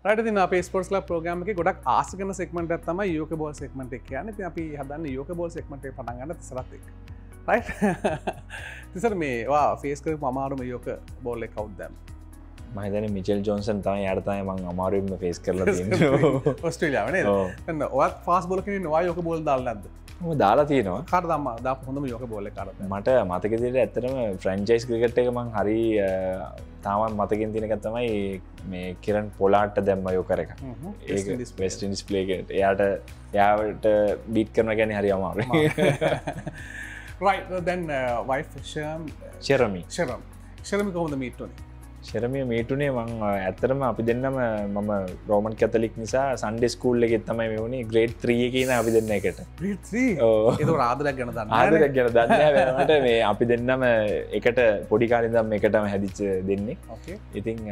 Right ඉතින් අපේ sports club programme එකේ ගොඩක් ආස කරන සෙග්මන්ට් එකක් තමයි යෝක බෝල් සෙග්මන්ට් එක කියන්නේ. ඉතින් අපි හදන්නේ යෝක බෝල් සෙග්මන්ට් එක පටන් ගන්න තිසරත් එක්ක. රයිට්. තිසර මේ වා ෆේස් කරපු අමාරුම යෝක බෝල් එක කවුද දැම්ම? මම හිතන්නේ මිචෙල් ජොන්සන් තමයි යාට තමයි මම අමාරුවෙන්ම ෆේස් කරලා තියෙන්නේ. ඔස්ට්‍රේලියාව නේද? එන්න ඔයත් ෆාස්ට් බෝලර් කෙනෙක් නේ. ඔයා යෝක බෝල් දාලා නැද්ද? මම දාලා තියෙනවා. කාට දාපු හොඳම යෝක බෝල් එක කාටද? මට මතක විදිහට ඇත්තටම ෆ්‍රැන්චයිස් ක්‍රිකට් එක මං හරි තාමත් මතකින් තියෙන එක තමයි මේ කිරන් පොලාට්ට දැම්ම යෝකර එක. ඒක වෙස්ට් ඉන්ඩීස් ප්ලේ එකට. එයාට බීට් කරනවා කියන්නේ හරි අමාරුයි. right then wife ෂෙරමි කොහොමද මීට් වුනේ? ෂෙරමිය මීටුනේ මං ඇත්තරම අපි දෙන්නම මම රෝමන් කැතලික් නිසා සන්ඩේ ස්කූල් එකෙත් තමයි මේ වුණේ ග්‍රේඩ් 3 එකේ ඉඳන් අපි දෙන්න එකට. ග්‍රේඩ් 3? ඔව්. ඒක ආදරයක් ගැන දන්නේ නැහැ. ආදරයක් ගැන දන්නේ නැහැ වෙනවට මේ අපි දෙන්නම එකට පොඩි කාලේ ඉඳන් එකටම හැදිච්ච දෙන්නේ. ඕකේ. ඉතින්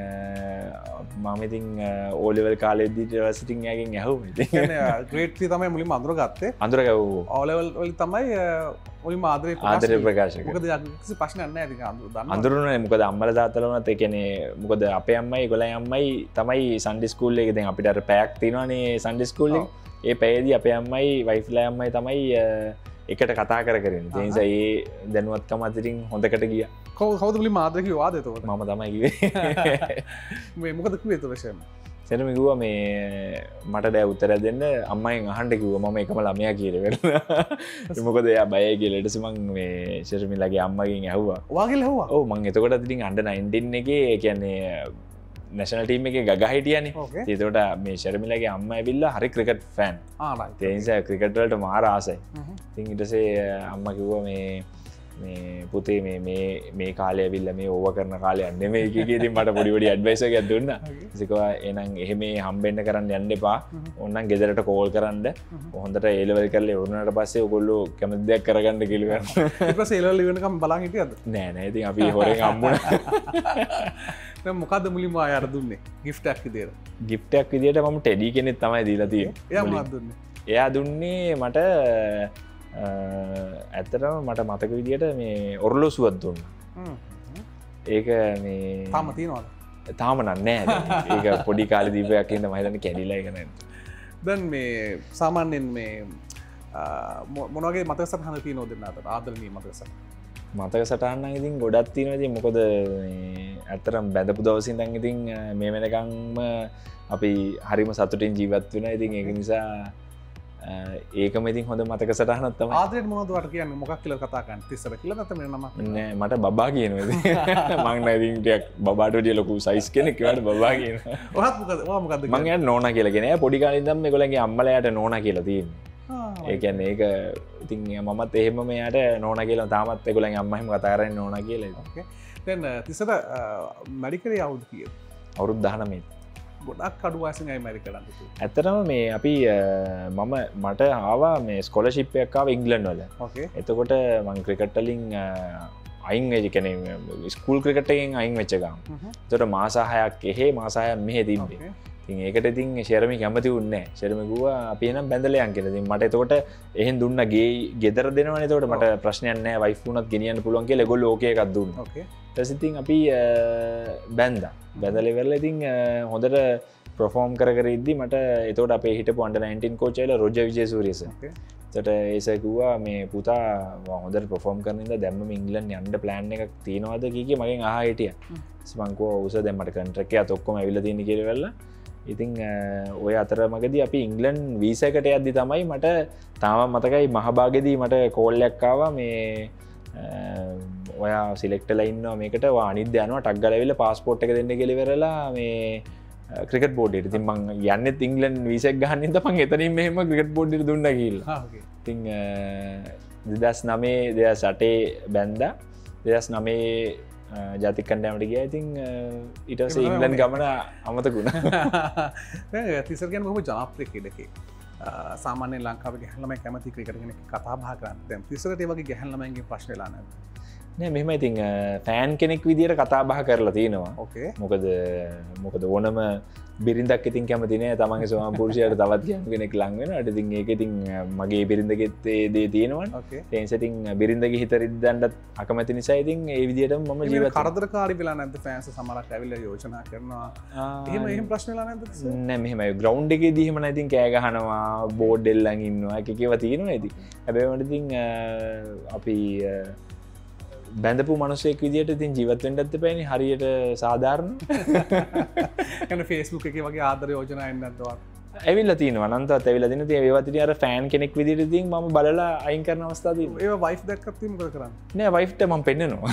මම ඉතින් O level කාලේදී ඉතින් එයාගෙන් ඇහුවා. ඉතින් කියන්නේ ග්‍රේඩ් 3 තමයි මුලින්ම අඳුරගත්තේ. අඳුරගවෝ. O level වල තමයි මුලින්ම ආදරේ ප්‍රකාශ කරා. මොකද කිසි ප්‍රශ්නයක් නැහැ ඉතින් දන්නවා. අඳුරනේ මොකද අම්මලා තාත්තලා වුණත් ඒ කියන්නේ මොකද අපේ අම්මයි ගොලයි අම්මයි තමයි සන්ඩේ ස්කූල් එකේ දැන් අපිට අර පැයක් තියෙනවානේ සන්ඩේ ස්කූල් එකේ. ඒ පැයේදී අපේ අම්මයි වයිෆ්ලා අම්මයි තමයි එකට කතා කර කරන්නේ. ඒ නිසා ඒ දැනුවත්කම අතරින් හොඳකට ගියා. කවුද මුලින්ම ආදරේ කිව්ව ආද එතකොට? මම තමයි කිව්වේ. මේ මොකද කිව්වේ එතකොට ෂෙම්? සෙනම කිව්වා මේ මට දැන් උත්තර දෙන්න අම්මෙන් අහන්න කිව්වා මම එකම ළමයා කියලා වෙනවා. මොකද එයා බයයි කියලා. ඊට පස්සේ මම මේ ෂර්මිලාගේ අම්මගෙන් ඇහුවා. ඔයාගෙන් ඇහුවා? ඔව් මම එතකොට ඉතින් අnder 19 එකේ කියන්නේ නැෂනල් ටීම් එකේ ගගා හිටියනේ. ඒකට මේ ෂර්මිලාගේ අම්මා ඇවිල්ලා හරි ක්‍රිකට් ෆෑන්. රයිට්. ඒ නිසා ක්‍රිකට් වලට මාර ආසයි. ඉතින් ඊට පස්සේ අම්මා කිව්වා මේ පුතේ මේ කාලය ඇවිල්ලා මේ ඕව කරන කාලයක් නෙමෙයි කිය ඉතින් මට පොඩි ඇඩ්වයිස් එකක් දුන්නා. ඉතින්කවා එහෙනම් එහෙම හම්බෙන්න කරන්න යන්න එපා. ඕනනම් ගෙදරට කෝල් කරන්න. හොඳට A level කරලා ඉවරනට පස්සේ ඔයගොල්ලෝ කැමති දෙයක් කරගන්න කියලා. ඊට පස්සේ A level ඉවරනකම් බලන් හිටියද? නෑ ඉතින් අපි හොරෙන් හම්බුණා. දැන් මොකද්ද මුලින්ම ආයෙත් දුන්නේ? gift එකක් විදියට. gift එකක් විදියට මම ටෙඩි කෙනෙක් තමයි දීලා තියෙන්නේ. එයා මොකක්ද දුන්නේ? එයා දුන්නේ මට ඇත්තටම මට මතක විදියට මේ ඔරලෝසුවක් දුන්නා. ඒක මේ තාම තියෙනවද? තාම නෑ. ඒක පොඩි කාලේ දීපයක් ඉඳන් මම හිතන්නේ කැඩිලා ඒක නේද. දැන් මේ සාමාන්‍යයෙන් මේ මොන වගේ මතක සටහන තියෙනවද දෙන්න අතර ආදරණීය මතක සටහන? මතක සටහන් නම් ඉතින් ගොඩක් තියෙනවා. ඉතින් මොකද මේ ඇත්තටම බැඳපු දවසේ ඉඳන් ඉතින් මේ වෙනකම්ම අපි හරිම සතුටින් ජීවත් වෙනවා. ඉතින් ඒක නිසා ඒකම ඉතින් හොඳ මතක සටහනක් තමයි. ආදරේට මොනවද ඔයාලට කියන්නේ? මොකක් කියලා කතා කරන්නේ? තිස්සර කියලා නැත්නම් වෙන නමක්? නෑ මට බබා කියනවා ඉතින්. මං නෑ ඉතින් ටිකක් බබාට වඩා ලොකු සයිස් කෙනෙක් ඒකට බබා කියනවා. ඔයා මොකද්ද? මං යාට නෝනා කියලා කියන්නේ. පොඩි කාලේ ඉඳන් මේගොල්ලන්ගේ අම්මලා යාට නෝනා කියලා තියෙන්නේ. ඒ කියන්නේ ඒක ඉතින් මමත් එහෙමම යාට නෝනා කියලා තාමත් ඒගොල්ලන්ගේ අම්මා එහෙම කතා කරන්නේ නෝනා කියලා. ඕකේ. දැන් තිස්සර මැඩිකලේ අවුරුදු කීයද? අවුරුදු 19. ගොඩක් අඩු වයසින් අය මැරිකලන් තිබුණා. ඇත්තටම මේ අපි මට ආවා මේ ස්කෝලර්ෂිප් එකක් ආවා ඉංග්ලන්ඩ් වල. ඕකේ. එතකොට මම ක්‍රිකට් වලින් අයින් වෙච්ච කෙනෙක් ස්කූල් ක්‍රිකට් එකෙන් අයින් වෙච්ච ගමන්. එතකොට මාස 6ක් එහෙ මාස 6ක් මෙහෙ තිබ්බේ. ඉතින් ඒකට ඉතින් ෂෙරමි කැමති වුණේ නැහැ. ෂෙරමි කිව්වා අපි එනම් බැඳලා යන් කියලා. ඉතින් මට එතකොට එහෙන් දුන්නා ගේ ගෙදර දෙනවනේ. එතකොට මට ප්‍රශ්නයක් නැහැ. වයිෆ් වුණත් ගෙනියන්න පුළුවන් කියලා ඒගොල්ලෝ ඕකේ එකක් දුන්නා. ඕකේ. ඊට පස්සේ ඉතින් අපි බැඳා. බැඳලා ඉවරලා ඉතින් හොඳට ප්‍රෆෝම් කර ඉද්දි මට එතකොට අපේ හිටපු අන්ඩර් 19 කෝච් ඇවිල්ලා රොජර් විජේසූරියස. එතකොට ඒ සර් කිව්වා මේ පුතා හොඳට ප්‍රෆෝම් කරන ඉඳලා දැම්මම ඉංග්ලන්ඩ් යන්න ප්ලෑන් එකක් තියෙනවද කී මගෙන් අහා හිටියා. ඊට මං කිව්වා උස දැන් මට කොන්ට්‍රැක්ට් එකත් ඔක්කොම ඇවිල්ලා තියෙන කියලා වෙලා. ඉතින් ඔය අතරමඟදී අපි ඉංග්ලන්ඩ් වීසා එකට යද්දි තමයි මට තාම මතකයි මහභාගෙදී මට කෝල් එකක් ආවා මේ ඔයා සිලෙක්ට් වෙලා ඉන්නවා මේකට ඔයා අනිද්ද යනවා ටක් ගාලා ඇවිල්ලා පාස්පෝර්ට් එක දෙන්න කියලා ඉවරලා මේ ක්‍රිකට් බෝඩ්ඩේට. ඉතින් මං යන්නෙත් ඉංග්ලන්ඩ් වීසා එක ගන්න ඉඳන් මං එතනින් මෙහෙම ක්‍රිකට් බෝඩ්ඩේට දුන්නා කියලා. ඉතින් 2009 2008 බැන්දා 2009 ජාතික කණ්ඩායමට ගියා. ඉතින් ඊට පස්සේ ඉංග්ලන්ඩ් ගමන අමතක වුණා. දැන් තිසර් කියන්නේ බොහොම ජනප්‍රිය කෙනෙක්. සාමාන්‍යයෙන් ලංකාවේ ගැහැණු ළමයි කැමති ක්‍රිකට් කෙනෙක් කතා බහ කරන්නේ. දැන් තිසරට ඒ වගේ ගැහැණු ළමයින්ගේ ප්‍රශ්න වෙලා නැද්ද? නෑ මෙහෙම ඉතින් ෆෑන් කෙනෙක් විදියට කතා බහ කරලා තියෙනවා ඕකේ මොකද ඕනම බිරිඳක් ඉතින් කැමතිනේ තමන්ගේ ස්වාම පුරුෂයාට තවත් කියන්න කෙනෙක් ලං වෙනවා. ඉතින් ඒක ඉතින් මගේ බිරිඳගෙත් ඒ දේ තියෙනවා. ඒ නිසා ඉතින් බිරිඳගේ හිත රිද්දන්නත් අකමැති නිසා ඉතින් ඒ විදියටම මම ජීවත් කරදරකාරී වෙලා නැද්ද ෆෑන්ස් සමහරක් ඇවිල්ලා යෝජනා කරනවා. එහෙම ප්‍රශ්න වෙලා නැද්ද? නෑ මෙහෙමයි ග්‍රවුන්ඩ් එකේදී එහෙම නම් ඉතින් කෑ ගහනවා බෝඩ් එල්ලන් ඉන්නවා එක එකව තියෙනවා ඉතින්. හැබැයි මට ඉතින් අපි බැඳපු මනුස්සෙක් විදියට ඉතින් ජීවත් වෙන්නත් එපානේ හරියට සාධාරණ. يعني Facebook එකේ වගේ ආදර යෝජනා එන්නේ නැද්ද වාට? ඇවිල්ලා තියෙනවා අනන්තවත් ඇවිල්ලා තියෙනවා. ඉතින් ඒවත් ඉතින් අර ෆෑන් කෙනෙක් විදියට ඉතින් මම බලලා අයින් කරන අවස්ථා තියෙනවා. ඒව වයිෆ් දැක්කත් ඉතින් මොකද කරන්නේ? නෑ වයිෆ්ට මම පෙන්නනවා.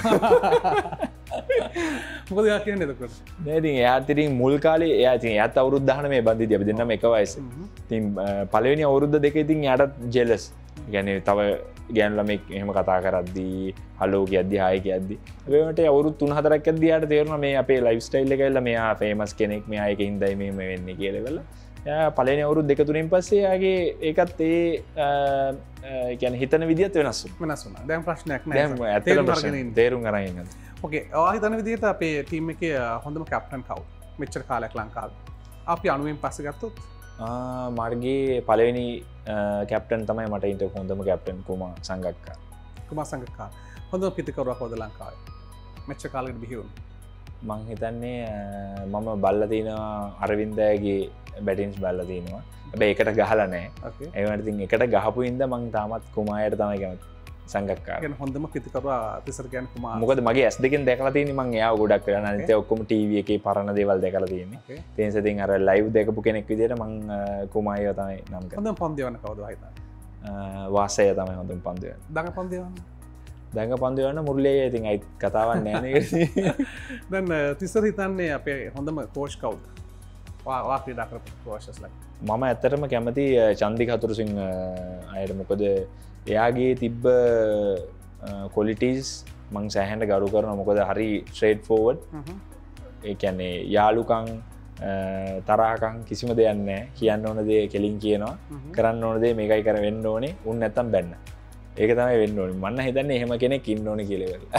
මොකද එයා කියන්නේ එතකොට? නෑ ඉතින් එයාත් ඉතින් මුල් කාලේ එයාත් අවුරුදු 19 මේ බන්දිදී අපි දෙන්නම එක වයසේ. ඉතින් පළවෙනි අවුරුද්ද දෙක ඉතින් එයාට ජෙලස්. يعني තව ගෑනු ළමෙක් එහෙම කතා කරද්දී හලෝ කියද්දී හායි කියද්දී අපේට අවුරුදු 3-4ක් යද්දී යාට තේරුණා මේ අපේ ලයිෆ් ස්ටයිල් එක ඇවිල්ලා මෙයා ෆේමස් කෙනෙක් මෙයා ඒකේ හින්දායි මෙහෙම වෙන්නේ කියලා වෙලා. එයා පළවෙනි අවුරුදු 2-3න් පස්සේ එයාගේ ඒකත් يعني හිතන විදියත් වෙනස් වුණා. දැන් ප්‍රශ්නයක් නෑ. දැන් ඇත්තටම තේරුම් අරන් ඉන්නවා. ඕකේ. ඔයා හිතන විදියට අපේ ටීම් එකේ හොඳම කැප්ටන් කවුද? මෙච්චර කාලයක් ලංකාවේ. අපි 90න් පස්සේ ගත්තොත් මාර්ගේ පළවෙනි කැප්ටන් තමයි මට ඉන්ට හොඳම කැප්ටන් කුමා සංගක්කා. කුමා සංගක්කා හොඳම පිතිකරුවක් හොද ලංකාවේ මෙච්චර කාලෙකට බිහි වුණා. මං හිතන්නේ මම බල්ලා තිනවා අරවින්දයාගේ බැටින්ස් බල්ලා තිනවා. හැබැයි එකට ගහලා නැහැ. ඒ වුණාට ඉතින් එකට ගහපු ඉඳ මං තාමත් කුමායට තමයි කැමති. සංගක්කා කියන්නේ හොඳම පිතිකරුවා තිසර කියන්නේ කුමා. මොකද මගේ ඇස් දෙකෙන් දැකලා තියෙන්නේ මං එයාව ගොඩක් වෙලා අනිත් ඔක්කොම ටීවී එකේ පරණ දේවල් දැකලා තියෙන්නේ. ඒ නිසා ඉතින් අර ලයිව් දැකපු කෙනෙක් විදියට මං කුමායව තමයි නම් කරන්නේ. හොඳම පන්දු යවන්න කවුද හිතන්නේ? වාසය තමයි හොඳම පන්දු යවන්නේ. දඟ පන්දු යවන්න. දඟ පන්දු යවන්න මුරලිය ඉතින් අයි කතාවක් නෑ නේද? දැන් තිසර හිතන්නේ අපේ හොඳම කෝච් කවුද? වා ක්‍රීඩා කරපු කෝචස්ලා. මම ඇත්තටම කැමති චන්දික හතුරුසිංහ අයට. මොකද එයාගේ තිබ්බ කොලිටස් මං සෑහන්ට ගරු කරන මොකද හරි ස්ට්‍රේට් ෆෝවඩ්. ඒ කියන්නේ යාලුකං තරහකං කිසිම දෙයන්න කියන්න ඕන දේ කෙලින් කියනවා කරන්න ඕන දේ මේකයි කර වෙන්න ඕනේ උන් නැත්තම් බැන්න ඒක තමයි වෙන්න ඕනේ. මන්න හිතන්නේ එහෙම කෙනෙක් ඉන්න ඕනේ කියලා වෙලා.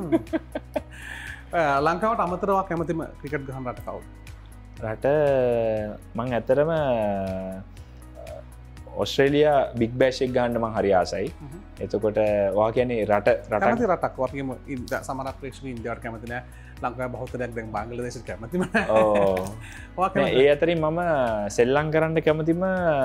ලංකාවට අමතරව කැමතිම ක්‍රිකට් ගහන රට කවුද? රට මං ඇත්තරම ඔස්ට්‍රේලියා බික් බෑෂ් එක ගහන්න මං හරි ආසයි. එතකොට ඔයා කියන්නේ රටක් අපිම සමහර ප්‍රේක්ෂක ඉන්දියාවට කැමති නෑ. ලංකාවේ බහුතරයක් දැන් බංග්ලාදේශයට කැමතිම නෑ. ඒ අතරින් මම සෙල්ලම් කරන්න කැමතිම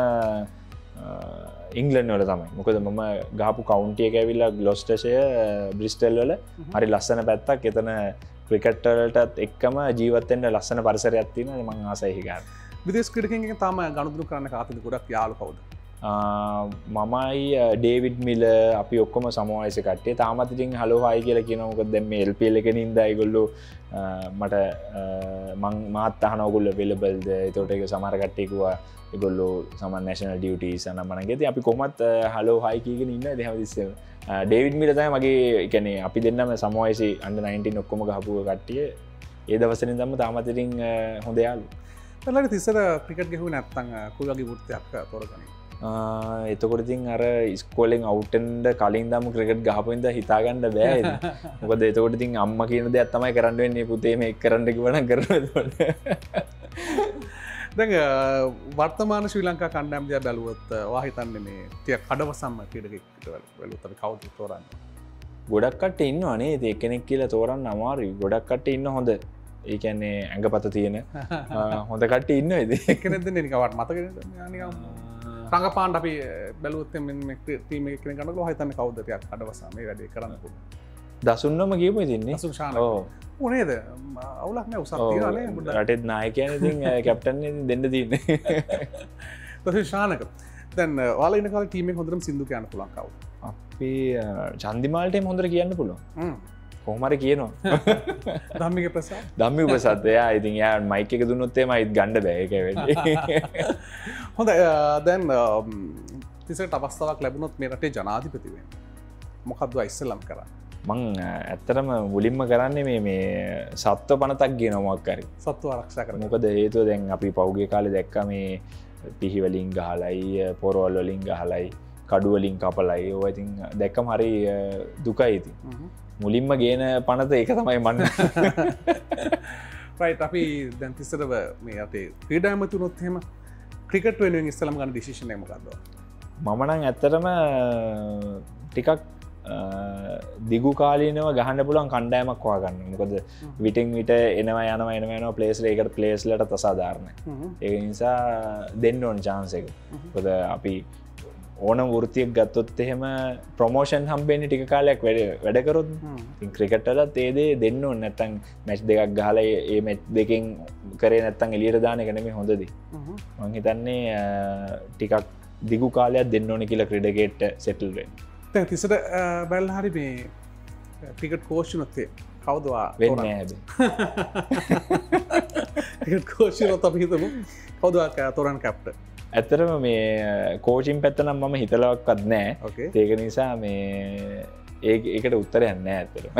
ඉංග්ලන්ඩ් වල තමයි. මොකද මම ගහපු කවුන්ටි එක ඇවිල්ලා ග්ලොස්ටර්ෂය බ්‍රිස්ටල් වල හරි ලස්සන පැත්තක්. එතන ක්‍රිකට් වලටත් එක්කම ජීවත් වෙන්න ලස්සන පරිසරයක් තියෙනවා. මං ආසයි ඒක ගන්න. විදේශ ක්‍රීඩකයන්ගෙන් තාම ගනුදෙනු කරන්න කාටද ගොඩක් යාළු කවුද? මමයි ඩේවිඩ් මිල අපි ඔක්කොම සමවයස කට්ටිය තාමත් ඉතින් හලෝ හායි කියලා කියනවා. මොකද දැන් මේ LPL එකේ නින්දා ඒගොල්ලෝ මට මං මාත් අහන ඕගොල්ලෝ available ද? ඒතකොට ඒක සමහර කට්ටිය කිව්වා ඒගොල්ලෝ සමහර national duties අනම්මන ගෙදී අපි කොහොමත් හලෝ හායි කියගෙන ඉන්නවා ඉතින් හැමතිස්සෙම. ඩේවිඩ් මිල තමයි මගේ කියන්නේ අපි දෙන්නම සමවයසේ under 19 ඔක්කොම ගහපු කට්ටිය. ඒ දවස්වලින් තමයි තාමත් ඉතින් හොඳ යාළුවෝ. එතකොට තිස්සර ක්‍රිකට් ගහුවේ නැත්නම් කුලගේ වෘත්තියක් තෝරගන්නේ. එතකොට ඉතින් අර ඉස්කෝලෙන් අවුට්ටෙන්ඩ කලින් දම ක්‍රිකට් ගහපුන්ද හිතාගන්න බෑ. මොකද එතකොට ඉතින් අම්ම කියන දෙයක් තමයි කරන්න වෙන්නේ පුතේ මේ කරන්න කිව්වනම් කරනවා. දැන් වර්තමාන ශ්‍රී ලංකා කණ්ඩායම දිහා බැලුවොත් ඔයා හිතන්නේ මේ ටික කඩවසම්ම ක්‍රීඩකෙක්ට බැලුවොත් අපි කවුද තෝරන්නේ? ගොඩක් කට්ටිය ඉන්නවා නේද? එක්කෙනෙක් කියලා තෝරන්න අමාරුයි. ගොඩක් කට්ටිය ඉන්න හොඳ. ඒ කියන්නේ ඇඟපත තියෙන හොඳ කට්ටිය ඉන්නවා ඉතින්. එක්කෙනෙක්ද නිකන් වට මතකද? නිකන් රඟපාන්න අපි බැලුවොත් මේ ටීම් එකේ කෙනෙක් ගන්නකොට ඔයා හිතන්නේ කවුද ටිකක් කඩවසම් මේ වැඩේ කරන්න පුළුවන්? දසුන්නම කියමු ඉතින්නේ. දසුන් ශාන. ඔව්. නේද? අවුලක් නෑ උසක් තියනවා නේ. රටේ නායකයන් ඉතින් කැප්ටන් ඉතින් දෙන්න තියෙන්නේ. දසුන් ශානක. දැන් ඔයාලා ඉන්න කාලේ ටීම් එක හොඳටම සින්දු කියන්න පුළුවන් කවුද? අපි චන්දිමාල්ට එම හොඳට කියන්න පුළුවන්. කොහොම හරි කියනවා. ධම්මික ප්‍රසාද්. ධම්මික ප්‍රසාද් එයා ඉතින් එයා මයික් එක දුන්නොත් එමයි ගන්න බෑ ඒක වෙන්නේ. හොඳයි දැන් තිසරට අවස්ථාවක් ලැබුණොත් මේ රටේ ජනාධිපති වෙන්න මොකක්ද ඉස්සෙල්ලම කරන්නේ? මං ඇත්තටම මුලින්ම කරන්නේ මේ සත්ව පනතක් ගෙනවා මොකක් හරි. සත්ව ආරක්ෂා කරන්න. මොකද හේතුව දැන් අපි පෞගේ කාලේ දැක්කා මේ පිහි වලින් ගහලයි පොරවල් වලින් ගහලයි කඩුවලින් කපලයි ඕ ඉතින් දැක්කම හරි දුකයි ඉති මුලින්ම ගේන පනත ඒක තමයි මන්න රයිට් අපි දැන් තිස්සරව මේ අතේ ක්‍රීඩාමතුනොත් හෙම ක්‍රිකට් වෙනුවෙන් ඉස්සලම ගන්න ඩිසිෂන් එක මොකක්ද? මම නම් ඇත්තටම ටිකක් දිගු කාලීනව ගහන්න පුළුවන් කණ්ඩායමක් හොයාගන්න. මොකද විටින් විට එනවා ප්ලේස් එකකට ප්ලේස්ලට අසාධාරණයි. ඒ නිසා දෙන්න ඕන chance එක. මොකද අපි ඕන වෘතියක් ගත්තොත් එහෙම ප්‍රොමෝෂන් හම්බෙන්නේ ටික කාලයක් වැඩ කරොත් ඉතින් ක්‍රිකට් වලත් ඒ දේ දෙන්න ඕනේ. නැත්තම් මැච් දෙකක් ගහලා ඒ මැච් දෙකෙන් කරේ නැත්තම් එළියට දාන එක නෙමෙයි හොඳ දේ. මම හිතන්නේ ටිකක් දිගු කාලයක් දෙන්න ඕනේ කියලා ක්‍රීඩකයෙක්ට සෙටල් වෙන්න. දැන් තිසට බැලලා හරි මේ ක්‍රිකට් කෝච් උනොත් කවුද වෙන්නේ නැහැ හැබැයි. ක්‍රිකට් කෝච් උනොත් අපි හිතමු කවුද තොරන් කැප්ටන්? ඇත්තරම මේ කෝචින් පැත්තනම් මම හිතලවක්වත් නෑ. ඒක නිසා මේ ඒකට උත්තරයක් නෑ ඇත්තරම.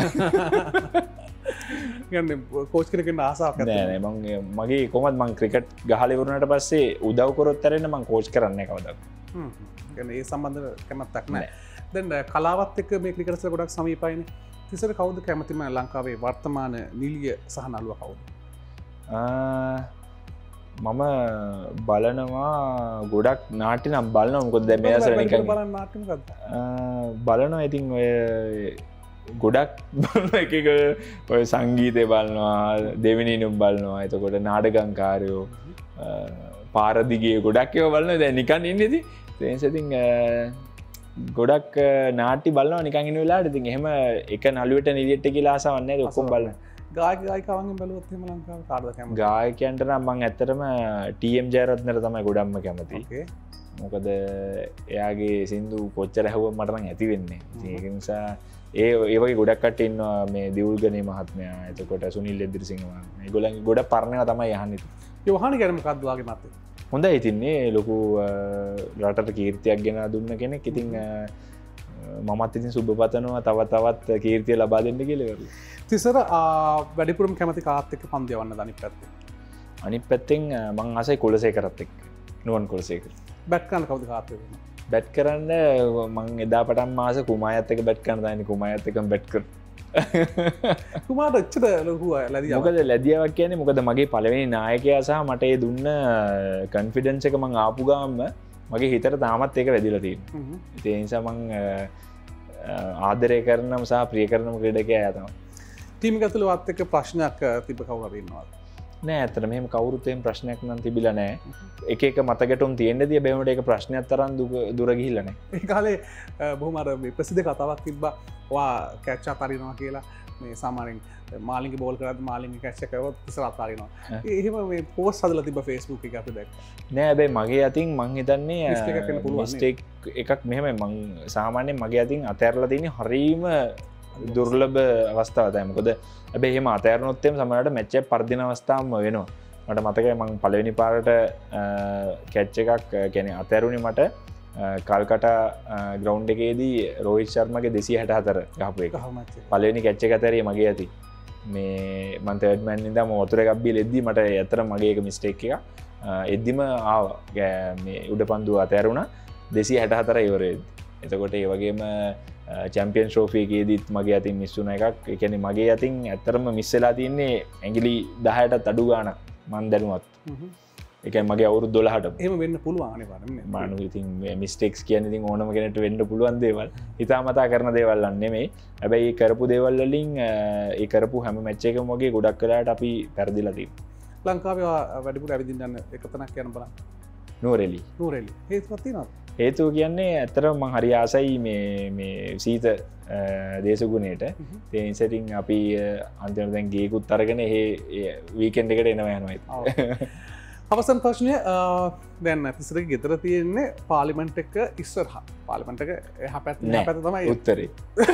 කෝච් කෙනෙක්ට ආසාවක් නෑ මගේ කොහොමද මං ක්‍රිකට් ගහලා ඉවරනට පස්සේ උදව් කරොත් ඇරෙන්න මං කෝච් කරන්නේ කවදාවත්. ඒ සම්බන්ධ කැමැත්තක් නෑ. දැන් කලාවත් එක්ක මේ ක්‍රිකට්ස් ගොඩක් සමීපයිනේ. තිසර කවුද කැමතිම ලංකාවේ වර්තමාන නිලිය සහ නළුවා කවුද? මම බලනවා ගොඩක් නාටි නම් බලනවා මොකද දැන් මේ අසර නිකන් බලනවා ඉතින් ඔය ගොඩක් බලන එකක ඔය සංගීතය බලනවා දෙවෙනිනුම් බලනවා එතකොට නාටකංකාරයෝ පාරදිගේ ගොඩක් ඒවා බලනවා දැන් නිකන් ඉන්නේ ඉතින් ඒ නිසා ඉතින් ගොඩක් නාටි බලනවා නිකන් ඉන්න වෙලාවට ඉතින් එහෙම එක නළුවට නිලියට කියලා ආසාවක් නැහැ ඔක්කොම බලනවා ගායකයන්ගෙන් බැලුවොත් එහෙම ලංකාවේ කාටද කැමති? ගායකයන්ට නම් මම ඇත්තටම ටීඑම් ජයරත්නට තමයි ගොඩක්ම කැමති. මොකද එයාගේ සින්දු කොච්චර ඇහුවම මට නම් ඇති වෙන්නේ. ඒක නිසා ඒ වගේ ගොඩක් කට්ටිය ඉන්නවා මේ දියුල්ගනේ මහත්මයා එතකොට සුනිල් එද්දිරිසිංහ මහත්මයා. ඒගොල්ලන්ගේ ගොඩක් පරණේවා තමයි අහන්නේ. ඒ වහන ගැන මොකක්ද වාගේ මතය? හොඳයි ඉතින් මේ ලොකු රටට කීර්තියක් ගෙන දුන්න කෙනෙක්. ඉතින් මමත් ඉතින් සුබ පතනවා තවත් කීර්තිය ලබා දෙන්න කියලා. තිසර වැඩිපුරම කැමති කාත් එක්ක පන්දු යවන්න අනිත් පැත්තේ? අනිත් පැත්තෙන් මං ආසයි කුලසේකරත් එක්ක. නුවන් කුලසේකර. බැට් කරන්න කවුද කාත් එක්ක? බැට් කරන්න මං එදා පටන් ආස කුමායත් එක්ක බැට් කරන්න දාන්නේ කුමායත් එක්කම බැට් කර. කුමාරට එච්චර ලොකු ලැදියාවක්. මොකද ලැදියාවක් කියන්නේ මොකද මගේ පළවෙනි නායකයා සහ මට ඒ දුන්න කන්ෆිඩන්ස් එක මං ආපු ගාම මගේ හිතට තාමත් ඒක වැදිලා තියෙනවා. ඒ නිසා මං ආදරය කරනම සහ ප්‍රිය කරනම ක්‍රීඩකයා තමයි. ටීම ඇතුළේ වත් එක්ක ප්‍රශ්නයක් තිබ්බ කවුරු හරි ඉන්නවද? නෑ ඇත්තට මෙහෙම කවුරුත් එහෙම ප්‍රශ්නයක් නම් තිබිලා නෑ. එක මතකටුම් තියෙන්නදී බැලුවට ඒක ප්‍රශ්නයක් තරම් දුර ගිහිල්ලා නෑ. ඒ කාලේ බොහොම අර මේ ප්‍රසිද්ධ කතාවක් තිබ්බා. ඔයා කැච් අතාරිනවා කියලා මේ සාමාන්‍යයෙන් මාලින්ගේ බෝල් කරද්දී මාලින්ගේ කැච් එක කරවොත් ඉස්සර අතාරිනවා. එහෙම මේ පෝස්ට් හදලා තිබ්බා Facebook එකේ අපි දැක්කා. නෑ හැබැයි මගේ අතින් මං හිතන්නේ මිස්ටේක් එකක් මෙහෙම මං සාමාන්‍යයෙන් මගේ අතින් අතෑරලා තියෙන්නේ හරීම දුර්ලභ අවස්ථාව තමයි. මොකද හැබැයි එහෙම අතෑරුණොත් එම් සමහරවිට මැච් එක පරදින අවස්ථාවම වෙනවා. මට මතකයි මං පළවෙනි පාරට කැච් එකක් කියන්නේ අතෑරුණේ මට කල්කටා ග්‍රවුන්ඩ් එකේදී රෝහිත් ශර්මගේ 264 ගහපු එක. පළවෙනි කැච් එක අතෑරියේ මගේ අතින්. මේ මං තර්ඩ් මෑන් ඉඳන් මම වතුර එකක් බීලා එද්දි මට ඇත්තට මගේ එක මිස්ටේක් එකක්. එද්දිම ආවා මේ උඩ පන්දුව අතෑරුණා 264 ඉවරෙද්දි. එතකොට ඒ වගේම චැම්පියන් ට්‍රෝෆි එකේදීත් මගේ අතින් මිස් වුණ එකක්. ඒ කියන්නේ මගේ අතින් ඇත්තටම මිස් වෙලා තියෙන්නේ ඇඟිලි 10ටත් අඩු ගාණක් මං දැනුවත්. ඒ කියන්නේ මගේ අවුරුදු 12ට. එහෙම වෙන්න පුළුවන් අනිවාර්යෙන්ම. මානු ඉතින් මිස්ටේක්ස් කියන්නේ ඉතින් ඕනම කෙනෙක්ට වෙන්න පුළුවන් දේවල්. හිතාමතා කරන දේවල් නෙමෙයි. හැබැයි ඒ කරපු දේවල් වලින් ඒ කරපු හැම මැච් එකකම වගේ ගොඩක් වෙලාවට අපි පෙරදිලා තියෙනවා. ලංකාවේ වැඩිපුර ඇවිදින්න යන එක තැනක් යන බලන්න. නෝරෙලි. නෝරෙලි. හේතුවක් තියෙනවද? හේතුව කියන්නේ ඇත්තටම මං හරි ආසයි මේ සීත දේශගුණයට. ඒ නිසා ඉතින් අපි අන්තිමට දැන් ගේකුත් අරගෙන වීකෙන්ඩ් එකට එනවා යනවා. අවසන් ප්‍රශ්නය දැන් තිසරගේ ගෙදර තියෙන්නේ පාර්ලිමේන්තු එක ඉස්සරහා. පාර්ලිමේන්තු එක එහා පැත්ත තමයි උත්තරේ.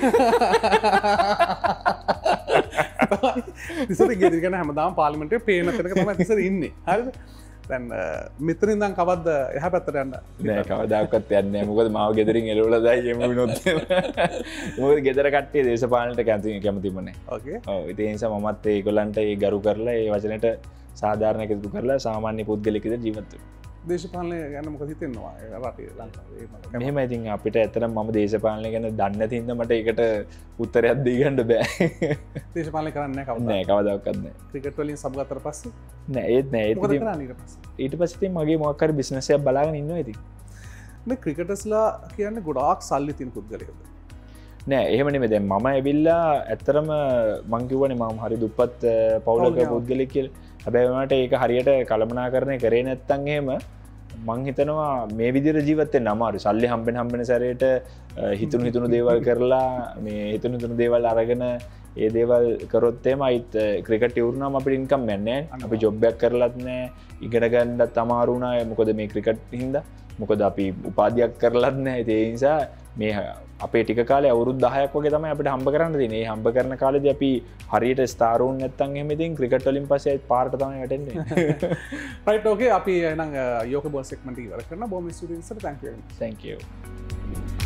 තිසර ගෙදර ගැන හැමදාම පාර්ලිමේන්තුවේ පේන තැනක තමයි තිසර ඉන්නේ. හරිද? දැන් මෙතන ඉඳන් කවද්ද එහා පැත්තට යන්න? නෑ කවදාකවත් යන්නේ නෑ. මොකද මාව ගෙදරින් එළවලා දායි එමු විනොත්. මොකද ගෙදර කට්ටිය දේශපාලනට කැමතිම නෑ. ඕකේ. ඔව් ඒ නිසා මමත් ඒගොල්ලන්ට ඒ ගරු කරලා ඒ වචනෙට සාධාරණ එකතු කරලා සාමාන්‍ය පුද්ගලෙක් විදිහට ජීවත් වෙනවා. දේශපාලනය ගැන මොකද හිතෙනවා රටේ ලංකාවේ? මෙහෙම ඉතින් අපිට ඇත්තටම මම දේශපාලනය ගැන දන්නේ නැති හින්දා මට ඒකට උත්තරයක් දී ගන්න බෑ. දේශපාලනය කරන්නේ නැහැ කවදාවත්. නෑ කවදාවත් නෑ. ක්‍රිකට් වලින් සබ් ගත්තට පස්සේ නෑ ඒත් නෑ ඒත් මොකද ඉතින් කරන්නේ ඊට පස්සේ? ඊට පස්සේ ඉතින් මගේ මොකක් හරි බිස්නස් එකක් බලාගෙන ඉන්නවා ඉතින්. මේ ක්‍රිකටර්ස්ලා කියන්නේ ගොඩාක් සල්ලි තියෙන පුද්ගලයෝද? නෑ එහෙම නෙමෙයි. දැන් මම ඇවිල්ලා ඇත්තටම මං කිව්වනේ මම හරි දුප්පත් පවුලක පුද්ගලෙක් කියලා. හැබැයි වුණාට ඒක හරියට කළමනාකරණය කරේ නැත්තම් එහෙම මං හිතනවා මේ විදිහට ජීවත් වෙන්න අමාරුයි. සල්ලි හම්බෙන සැරේට හිතුණු දේවල් කරලා මේ හිතුණු දේවල් අරගෙන ඒ දේවල් කරොත් එහෙම අයිත් ක්‍රිකට් ඉවරුනම අපිට ඉන්කම් යන්නේ නැහැ. අපි ජොබ් එකක් කරලත් නැහැ. ඉගෙන ගන්නත් අමාරු වුණා. මොකද මේ ක්‍රිකට් හින්දා. මොකද අපි උපාධියක් කරලත් නැහැ. ඒ නිසා මේ අපේ ටික කාලේ අවුරුදු 10ක් වගේ තමයි අපිට හම්බ කරන්න තියෙන්නේ. මේ හම්බ කරන කාලෙදී අපි හරියට ස්ටාර් වුන් නැත්තම් එහෙම ඉතින් ක්‍රිකට් වලින් පස්සේ පාරට තමයි වැටෙන්නේ. රයිට් ඕකේ අපි එහෙනම් යෝක බෝල් සෙග්මන්ට් එක ඉවර කරනවා. බොහොම ස්තුතියි sir. thank you. Thank you.